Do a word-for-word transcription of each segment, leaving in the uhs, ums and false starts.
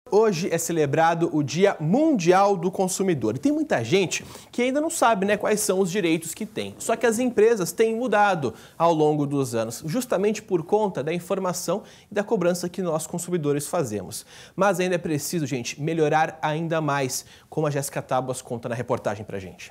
Hoje é celebrado o Dia Mundial do Consumidor e tem muita gente que ainda não sabe, né, quais são os direitos que tem. Só que as empresas têm mudado ao longo dos anos, justamente por conta da informação e da cobrança que nós consumidores fazemos. Mas ainda é preciso, gente, melhorar ainda mais, como a Jéssica Tábuas conta na reportagem pra gente.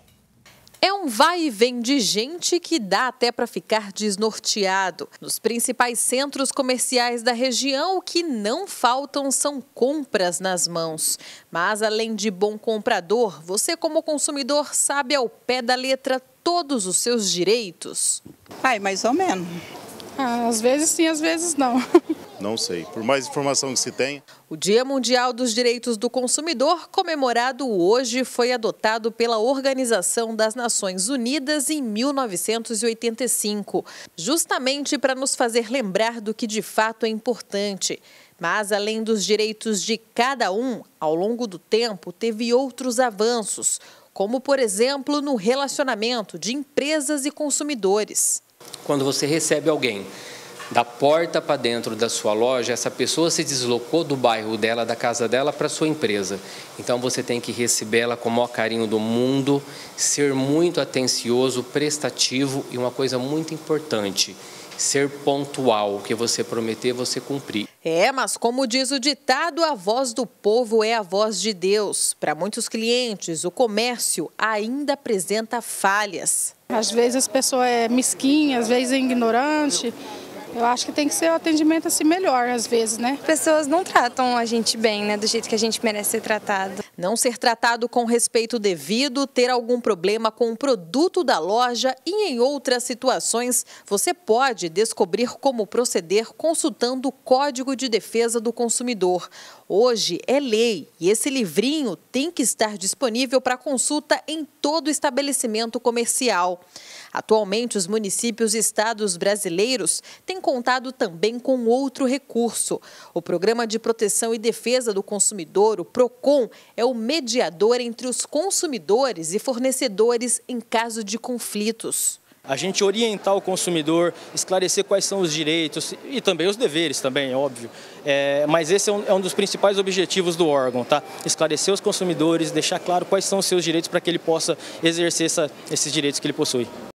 É um vai e vem de gente que dá até para ficar desnorteado. Nos principais centros comerciais da região, o que não faltam são compras nas mãos. Mas, além de bom comprador, você como consumidor sabe ao pé da letra todos os seus direitos? Ai, mais ou menos. Ah, às vezes sim, às vezes não. Não sei, por mais informação que se tenha. O Dia Mundial dos Direitos do Consumidor, comemorado hoje, foi adotado pela Organização das Nações Unidas em mil novecentos e oitenta e cinco, justamente para nos fazer lembrar do que de fato é importante. Mas, além dos direitos de cada um, ao longo do tempo, teve outros avanços, como, por exemplo, no relacionamento de empresas e consumidores. Quando você recebe alguém da porta para dentro da sua loja, essa pessoa se deslocou do bairro dela, da casa dela, para a sua empresa. Então você tem que recebê-la com o maior carinho do mundo, ser muito atencioso, prestativo e uma coisa muito importante, ser pontual. O que você prometer, você cumprir. É, mas como diz o ditado, a voz do povo é a voz de Deus. Para muitos clientes, o comércio ainda apresenta falhas. Às vezes a pessoa é mesquinha, às vezes é ignorante. Eu acho que tem que ser um atendimento assim melhor, às vezes, né? As pessoas não tratam a gente bem, né? Do jeito que a gente merece ser tratado. Não ser tratado com respeito devido, ter algum problema com o produto da loja e em outras situações, você pode descobrir como proceder consultando o Código de Defesa do Consumidor. Hoje é lei e esse livrinho tem que estar disponível para consulta em todo estabelecimento comercial. Atualmente, os municípios e estados brasileiros têm contado também com outro recurso. O Programa de Proteção e Defesa do Consumidor, o PROCON, é o mediador entre os consumidores e fornecedores em caso de conflitos. A gente orientar o consumidor, esclarecer quais são os direitos e também os deveres, também, é óbvio. É, mas esse é um, é um dos principais objetivos do órgão, tá? Esclarecer os consumidores, deixar claro quais são os seus direitos para que ele possa exercer essa, esses direitos que ele possui.